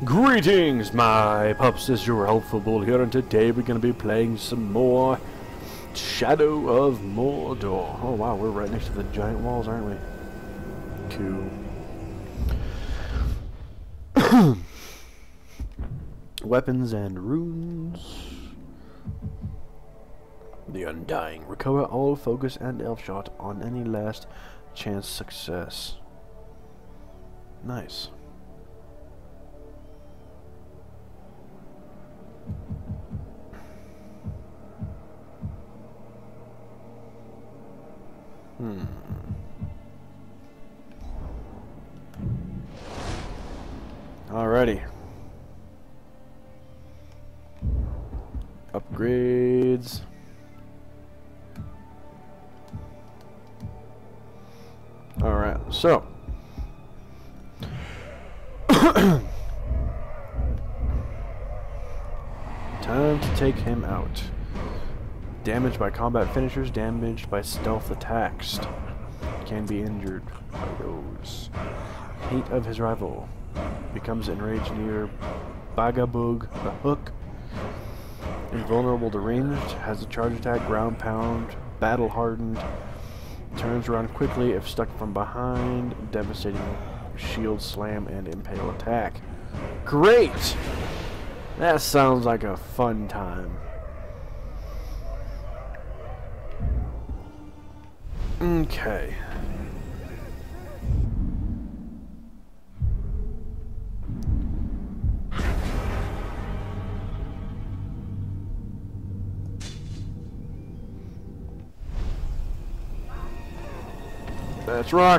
Greetings, my pups. This is your Helpful Bull here, and today we're going to be playing some more Shadow of Mordor. Oh wow, we're right next to the giant walls, aren't we? Cool. Weapons and runes. The Undying. Recover all focus and elf shot on any last chance success. Nice. Alrighty. Upgrades. Alright, so time to take him out. Damaged by combat finishers, damaged by stealth attacks. Can be injured by those. Hate of his rival. Becomes enraged near Bagabug the Hook. Invulnerable to ranged. Has a charge attack, ground pound, battle hardened. Turns around quickly if stuck from behind. Devastating shield slam and impale attack. Great! That sounds like a fun time. Okay. Let's rock.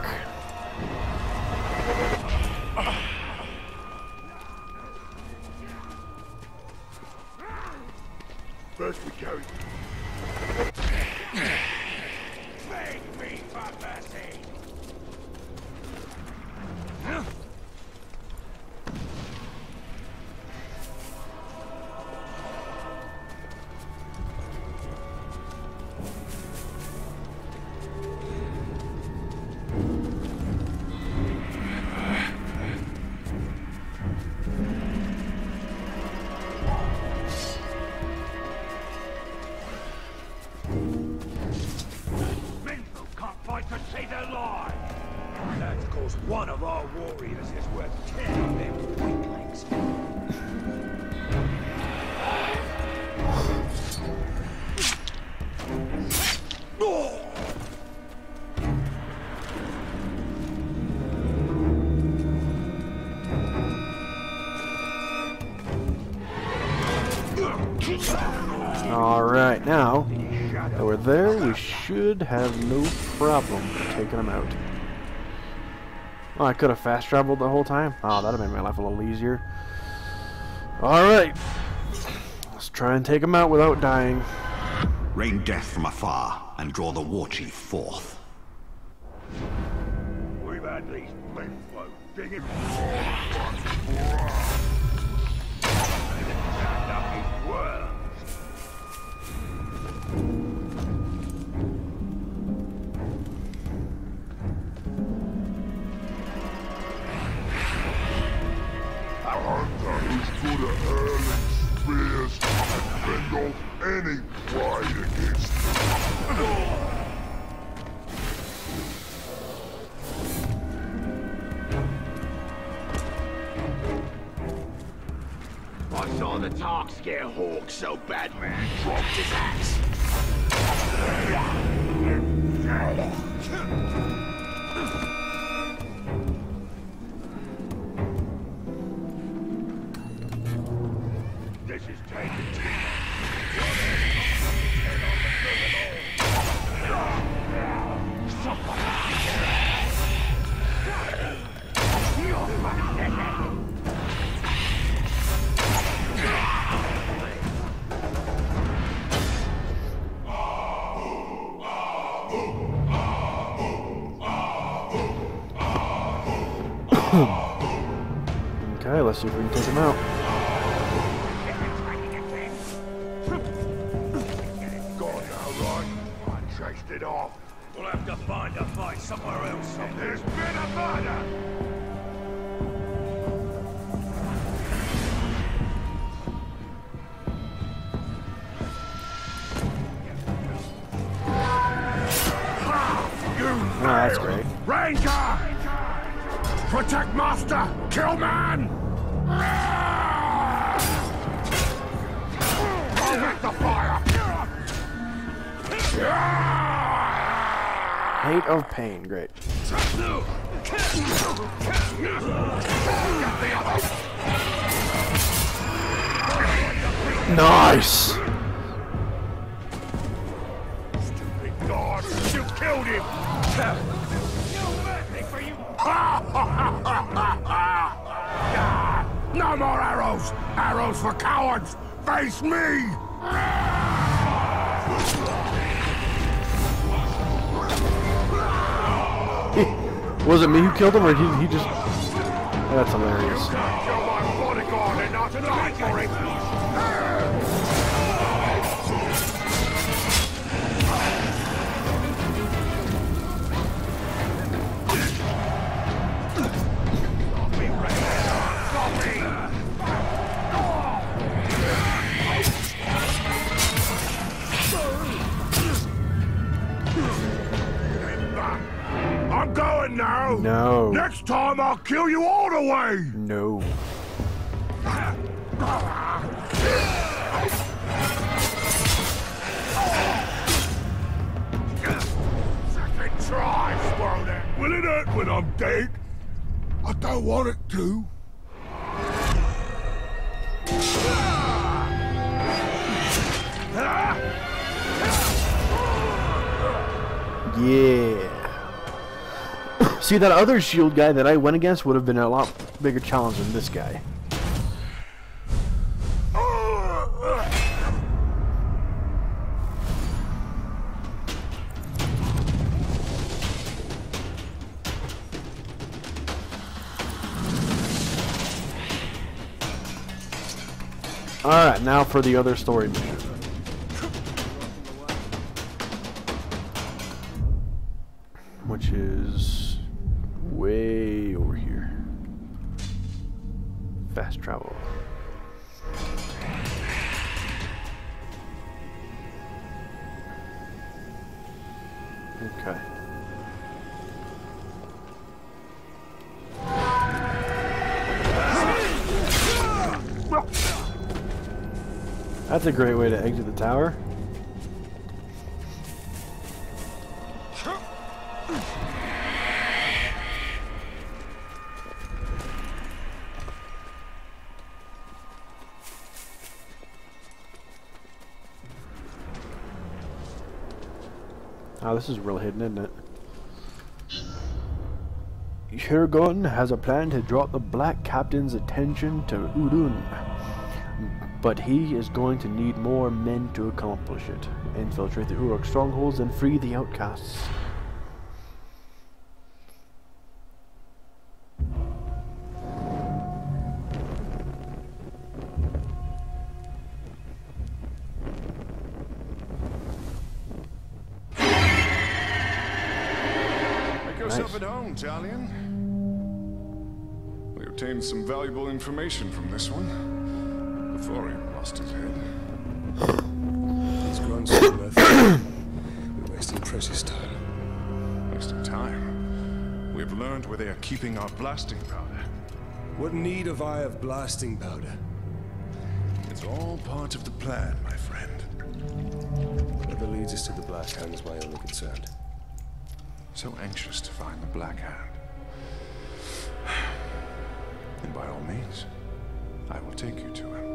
First we go. Beg me for mercy. One of our warriors is worth 10 of them weaklings. Alright, now that we're there, we should have no problem taking them out. Oh, I could have fast traveled the whole time. Oh, that'd have made my life a little easier. Alright. Let's try and take him out without dying. Rain death from afar and draw the war chief forth. We've had these men folk digging good at hurling spears and fend off any pride against I saw the Tark scare Hawk so Batman dropped his axe. This is taking time. Okay, let's see if we can take him out. Chased it off. We'll have to find a fight somewhere else. There's been a murder! That's great. Ranger! Protect master! Kill man! Protect the fire! Hate of Pain, great. Nice! Stupid god! You killed him! No more arrows! Arrows for cowards! Face me! Was it me who killed him, or he just... Oh, that's hilarious. Kill my bodyguard and not die for it! I'm going now! No. Next time I'll kill you all the way! No. Second try, spoiled it! Will it hurt when I'm dead? I don't want it to. Yeah. See, that other shield guy that I went against would have been a lot bigger challenge than this guy. Alright, now for the other story mission. Which is way over here. Fast travel. Okay. That's a great way to exit the tower. Oh, this is real hidden, isn't it? Hirgon has a plan to draw the Black Captain's attention to Udun, but he is going to need more men to accomplish it. Infiltrate the Uruk strongholds and free the outcasts. Yourself at home, Talion. We obtained some valuable information from this one before he lost his head. He's grown so worth it. We're wasting precious time. Wasting time. We've learned where they are keeping our blasting powder. What need have I of blasting powder? It's all part of the plan, my friend. Whatever leads us to the Black Hand is my only concern. So anxious to find the Black Hand. And by all means, I will take you to him.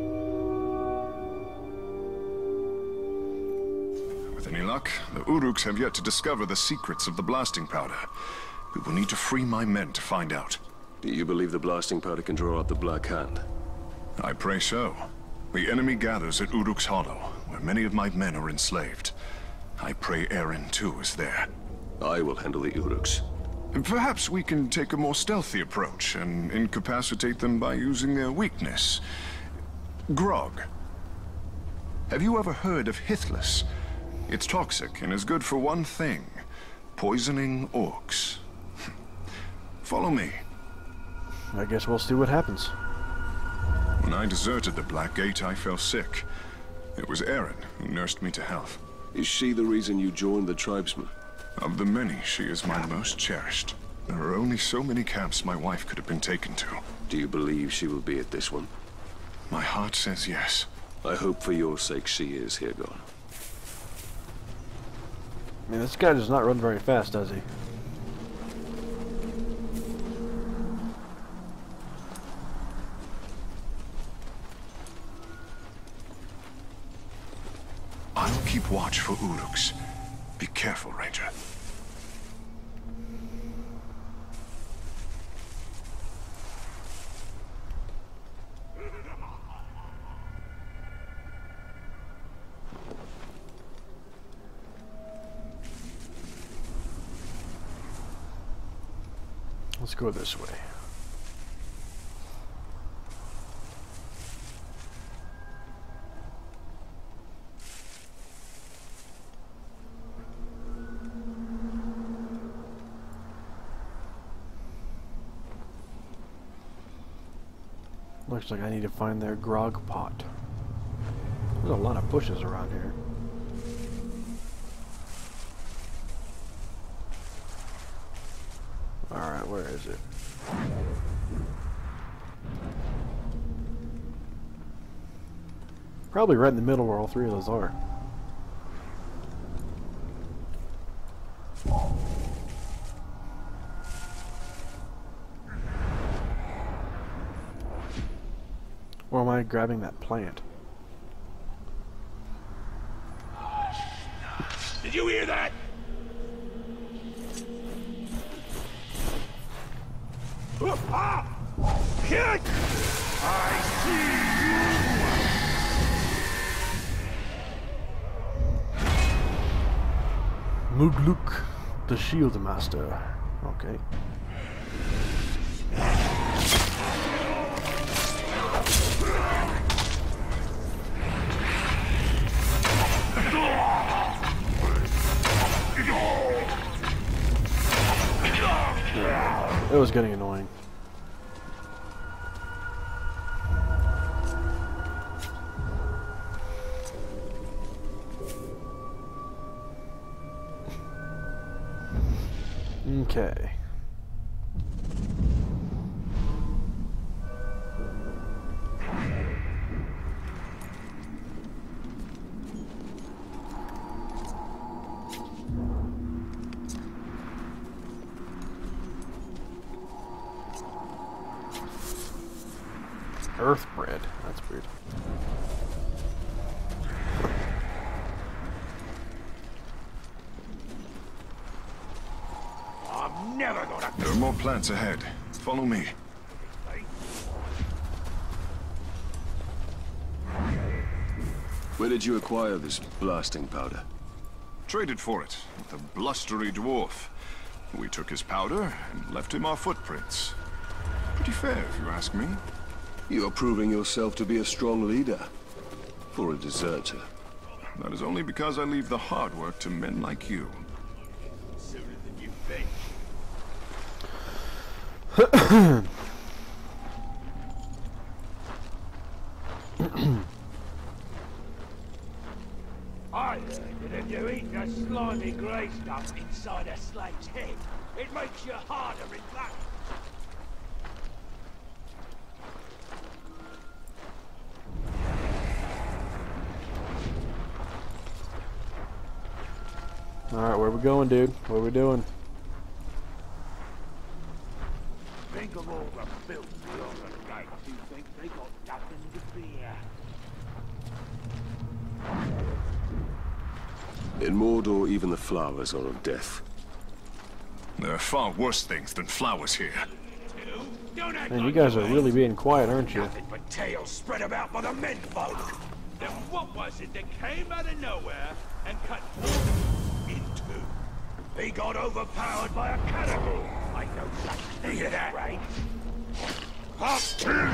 With any luck, the Uruks have yet to discover the secrets of the blasting powder. We will need to free my men to find out. Do you believe the blasting powder can draw out the Black Hand? I pray so. The enemy gathers at Uruk's Hollow, where many of my men are enslaved. I pray Eren, too, is there. I will handle the Uruks. Perhaps we can take a more stealthy approach and incapacitate them by using their weakness. Grog. Have you ever heard of Hithless? It's toxic and is good for one thing. Poisoning orcs. Follow me. I guess we'll see what happens. When I deserted the Black Gate, I fell sick. It was Eren who nursed me to health. Is she the reason you joined the tribesmen? Of the many, she is my most cherished. There are only so many camps my wife could have been taken to. Do you believe she will be at this one? My heart says yes. I hope for your sake she is, Hirgon. I mean, this guy does not run very fast, does he? I'll keep watch for Uruks. Be careful, Ranger. Let's go this way. Looks like I need to find their grog pot. There's a lot of bushes around here. Alright, where is it? Probably right in the middle where all three of those are. Or am I grabbing that plant? Did you hear that? Ah! Hit! I see you! Mugluk, the Shield Master. Okay. It was getting annoying. Okay. Earth bread. That's weird. I'm never gonna... There are more plants ahead. Follow me. Where did you acquire this blasting powder? Traded for it with a blustery dwarf. We took his powder and left him our footprints. Pretty fair, if you ask me. You are proving yourself to be a strong leader. For a deserter. That is only because I leave the hard work to men like you. Sooner than you think. I heard that if you eat the slimy grey stuff inside a slave's head, it makes you harder in battle. Alright, where we going, dude? What are we doing? Think of all the filth on the gates. You think they got nothing to fear? In Mordor, even the flowers are of death. There are far worse things than flowers here. Don't act Man, you like guys are ain't. really being quiet, aren't you? Nothing but tales spread about by the menfolk. Then what was it that came out of nowhere and cut in two? He got overpowered by a cannibal. I know such thing as that, right? I'll kill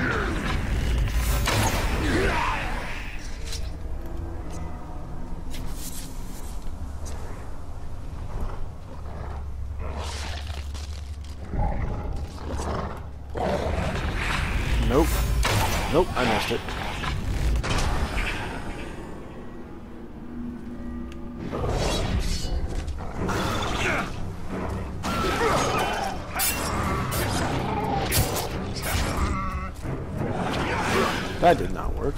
you! Nope. Nope, I missed it. That did not work.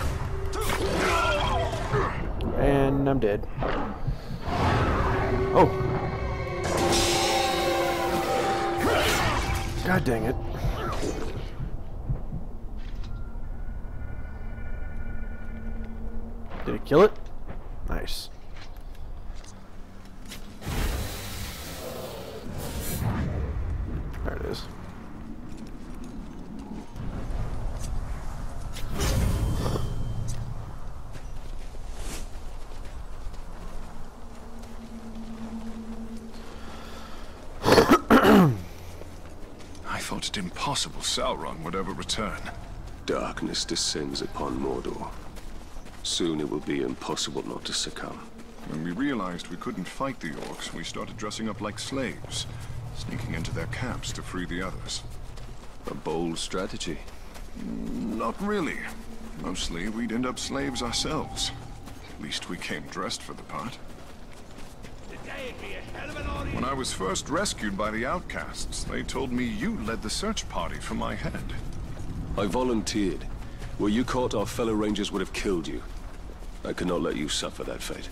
And I'm dead. Oh! God dang it. Did it kill it? Nice. There it is. I thought it impossible Sauron would ever return. Darkness descends upon Mordor. Soon it will be impossible not to succumb. When we realized we couldn't fight the orcs, we started dressing up like slaves, sneaking into their camps to free the others. A bold strategy. Not really. Mostly, we'd end up slaves ourselves. At least we came dressed for the part. Today'd be a hell of an audience. When I was first rescued by the outcasts, they told me you led the search party for my head. I volunteered. Were you caught, our fellow rangers would have killed you. I cannot let you suffer that fate.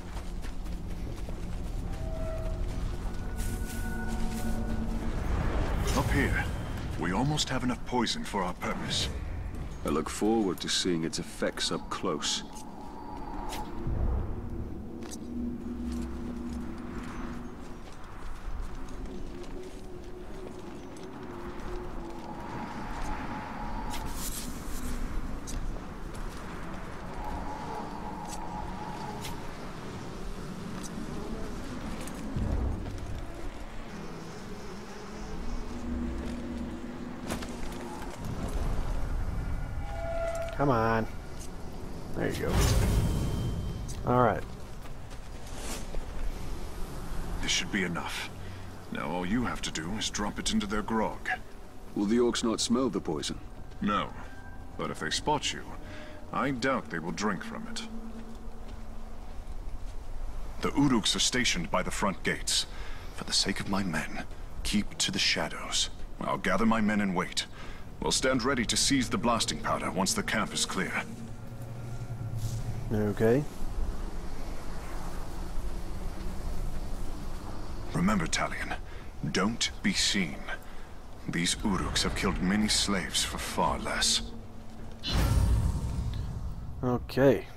Up here, we almost have enough poison for our purpose. I look forward to seeing its effects up close. Come on. There you go. Alright. This should be enough. Now all you have to do is drop it into their grog. Will the orcs not smell the poison? No. But if they spot you, I doubt they will drink from it. The Uruks are stationed by the front gates. For the sake of my men, keep to the shadows. I'll gather my men and wait. We'll stand ready to seize the blasting powder once the camp is clear. Okay. Remember, Talion, don't be seen. These Uruks have killed many slaves for far less. Okay.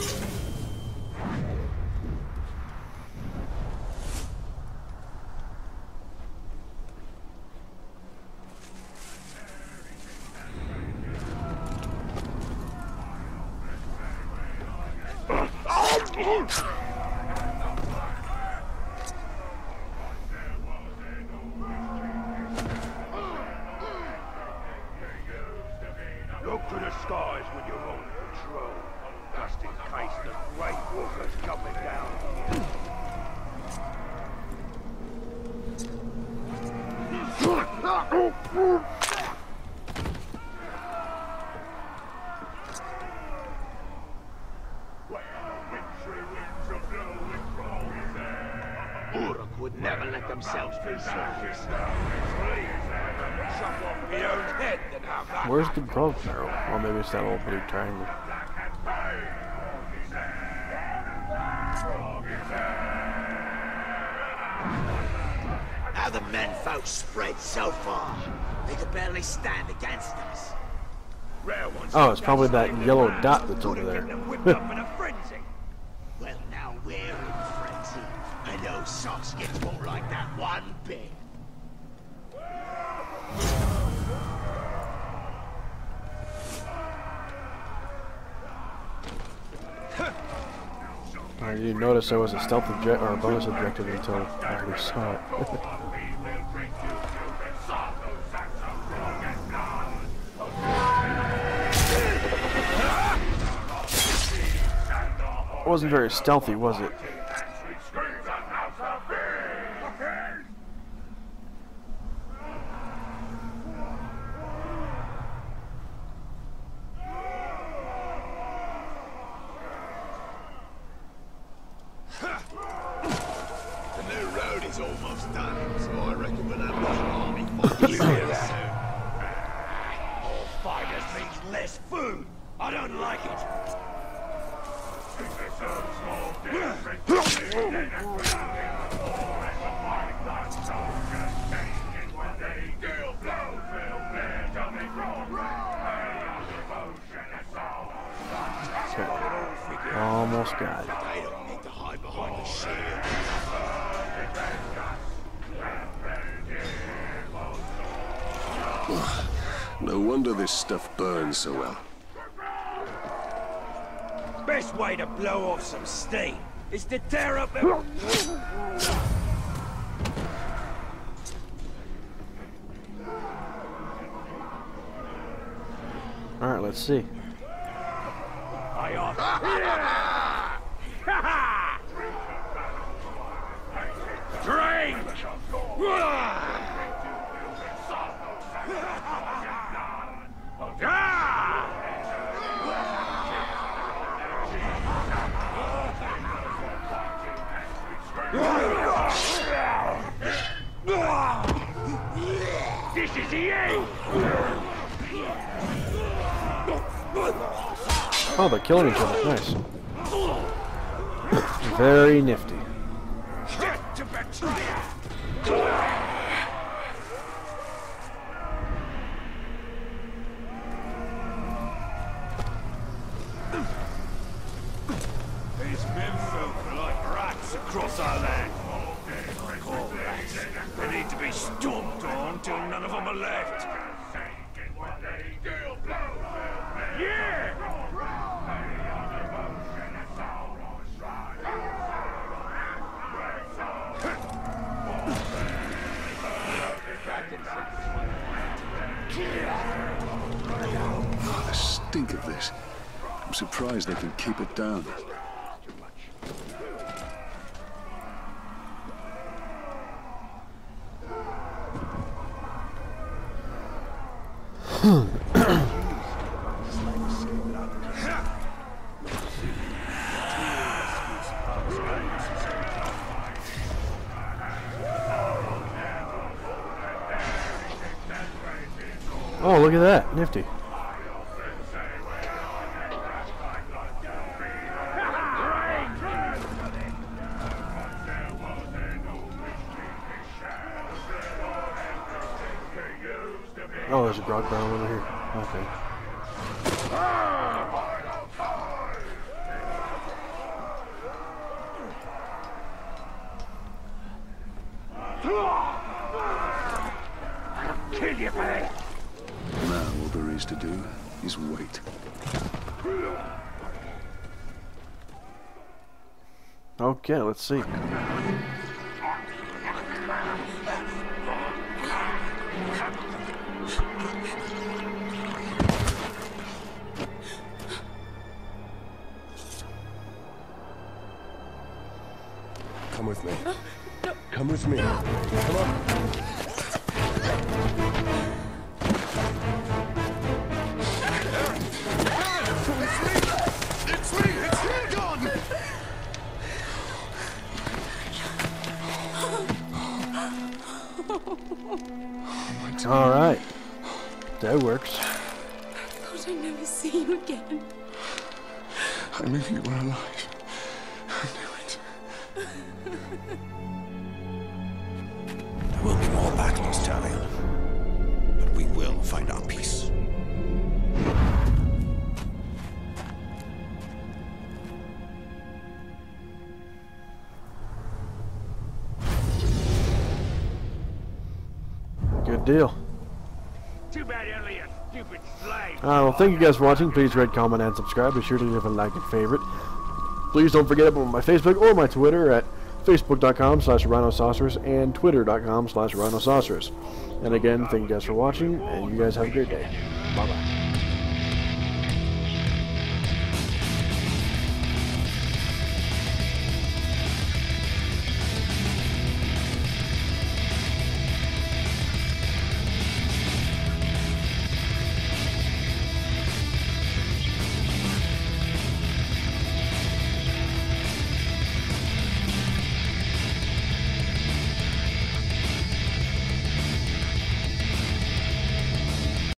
Look to the skies when you're on patrol, just in case the Great Walker's coming down. Uruk would never let themselves be slaves. Chop off my own head than have that. Where's the grog barrel? Well, maybe it's that old blue triangle. How the menfolk spread so far, they could barely stand against us. Oh, it's probably that yellow dot that's over there. Well, now we're in frenzy, and those soft-skins won't like that one bit. I didn't notice there was a stealth object or a bonus objective until I already saw it. It wasn't very stealthy, was it? The new road is almost done, so I reckon we'll have one army fighting here soon. More fighters means less food. I don't don't like it. Almost got it. They don't need to hide behind the shield. No wonder this stuff burns so well. Best way to blow off some steam is to tear up the... Alright, let's see. I off. Drink! This is the end! Oh, they're killing each other. Nice. Very nifty. Death to betrayal! These menfolk are like rats across our land. Like all rats. They need to be stomped on till none of them are left. Yeah! The stink of this. I'm surprised they can keep it down. Oh, look at that. Nifty. Oh, there's a grog barrel over here. Okay. Kill you for that! Now all there is to do is wait. Okay, let's see. Come with me. Come with me. Come on. All right. That works. I thought I'd never see you again. I knew you were alive. I knew it. There will be more battles, Talion. But we will find our peace. Good deal. Too bad only a stupid slave. Well, thank you guys for watching. Please rate, comment, and subscribe. Be sure to leave a like and favorite. Please don't forget about my Facebook or my Twitter at facebook.com/rhinosaucers and twitter.com/rhinosaucers. And again, thank you guys for watching, and you guys have a great day. Bye-bye.